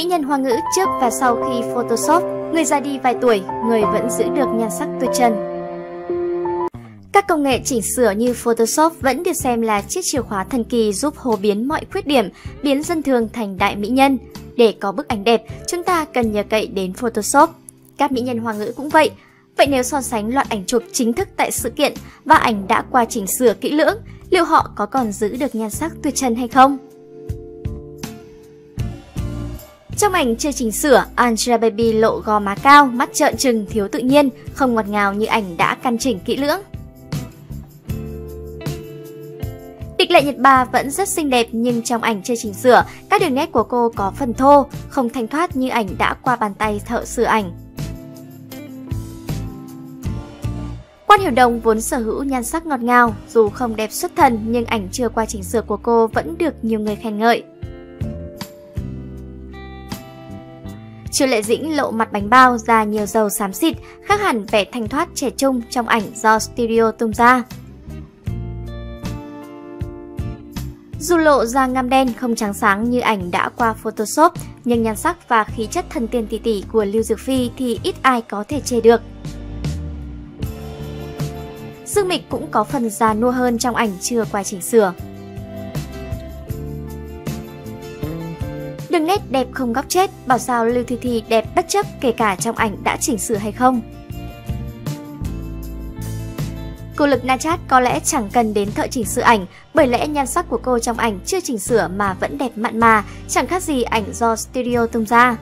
Mỹ nhân Hoa ngữ trước và sau khi Photoshop, người già đi vài tuổi, người vẫn giữ được nhan sắc tuyệt trần. Các công nghệ chỉnh sửa như Photoshop vẫn được xem là chiếc chìa khóa thần kỳ giúp hô biến mọi khuyết điểm, biến dân thường thành đại mỹ nhân. Để có bức ảnh đẹp, chúng ta cần nhờ cậy đến Photoshop. Các mỹ nhân Hoa ngữ cũng vậy. Vậy nếu so sánh loạt ảnh chụp chính thức tại sự kiện và ảnh đã qua chỉnh sửa kỹ lưỡng, liệu họ có còn giữ được nhan sắc tuyệt trần hay không? Trong ảnh chưa chỉnh sửa, Angelababy lộ gò má cao, mắt trợn trừng, thiếu tự nhiên, không ngọt ngào như ảnh đã căn chỉnh kỹ lưỡng. Địch Lệ Nhật Ba vẫn rất xinh đẹp nhưng trong ảnh chưa chỉnh sửa, các đường nét của cô có phần thô, không thanh thoát như ảnh đã qua bàn tay thợ sửa ảnh. Quan Hiểu Đồng vốn sở hữu nhan sắc ngọt ngào, dù không đẹp xuất thần nhưng ảnh chưa qua chỉnh sửa của cô vẫn được nhiều người khen ngợi. Chu Lệ Dĩnh lộ mặt bánh bao, da nhiều dầu xám xịt, khác hẳn vẻ thanh thoát trẻ trung trong ảnh do studio tung ra. Dù lộ da ngăm đen không trắng sáng như ảnh đã qua Photoshop, nhưng nhan sắc và khí chất thần tiên tỷ tỷ của Lưu Dược Phi thì ít ai có thể chê được. Dương Mịch cũng có phần già nua hơn trong ảnh chưa qua chỉnh sửa. Đường nét đẹp không góc chết, bảo sao Lưu Thi Thi đẹp bất chấp kể cả trong ảnh đã chỉnh sửa hay không. Cô Lực Na Chát có lẽ chẳng cần đến thợ chỉnh sửa ảnh, bởi lẽ nhan sắc của cô trong ảnh chưa chỉnh sửa mà vẫn đẹp mặn mà, chẳng khác gì ảnh do studio tung ra.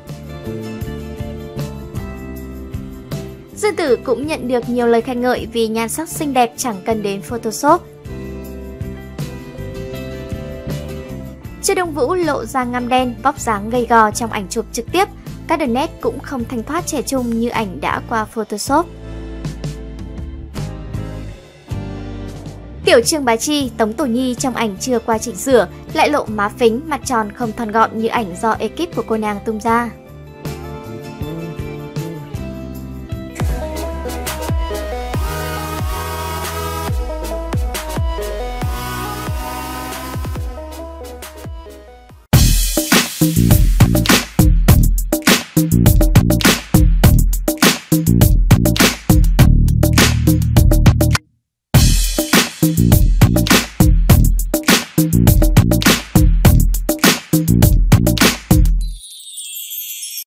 Dương Tử cũng nhận được nhiều lời khen ngợi vì nhan sắc xinh đẹp chẳng cần đến Photoshop. Trương Đông Vũ lộ da ngăm đen, vóc dáng gầy gò trong ảnh chụp trực tiếp, các đường nét cũng không thanh thoát trẻ trung như ảnh đã qua Photoshop. Tiểu Trương Bá Chi, Tống Tổ Nhi trong ảnh chưa qua chỉnh sửa, lại lộ má phính, mặt tròn không thon gọn như ảnh do ekip của cô nàng tung ra.